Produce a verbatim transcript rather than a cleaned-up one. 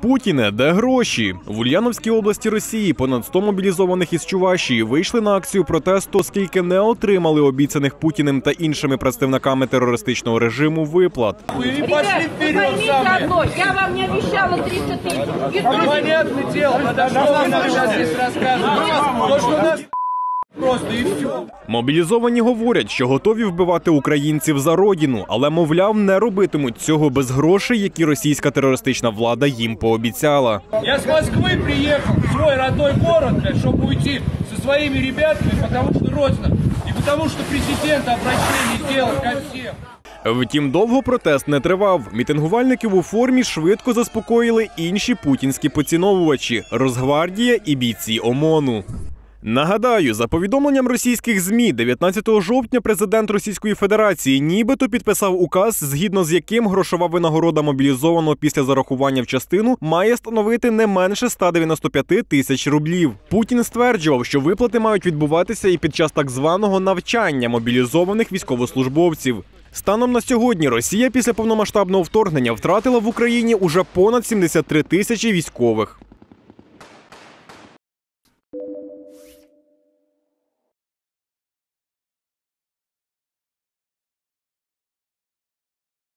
Путіне, де гроші? В Ульяновській області Росії понад сто мобілізованих із Чувашії вийшли на акцію протесту, оскільки не отримали обіцяних Путіним та іншими представниками терористичного режиму виплат. Ребят, вы поймите одно, я вам не обещала тридцать тысяч. Понятное дело, что вы нам сейчас здесь рассказываете? То, что у нас просто і все. Мобілізовані говорять, що готові вбивати українців за родину, але, мовляв, не робитимуть цього без грошей, які російська терористична влада їм пообіцяла. Я з Москви приїхав в свій родной город, щоб уйти зі своїми ребятами, тому що родина, і тому що президент обращення зробив ко всім. Втім, довго протест не тривав. Мітингувальників у формі швидко заспокоїли інші путінські поціновувачі – Росгвардія і бійці ОМОНу. Нагадаю, за повідомленням російських ЗМІ, дев'ятнадцятого жовтня президент Російської Федерації нібито підписав указ, згідно з яким грошова винагорода мобілізованого після зарахування в частину має становити не менше ста дев'яноста п'яти тисяч рублів. Путін стверджував, що виплати мають відбуватися і під час так званого навчання мобілізованих військовослужбовців. Станом на сьогодні Росія після повномасштабного вторгнення втратила в Україні уже понад сімдесят три тисячі військових.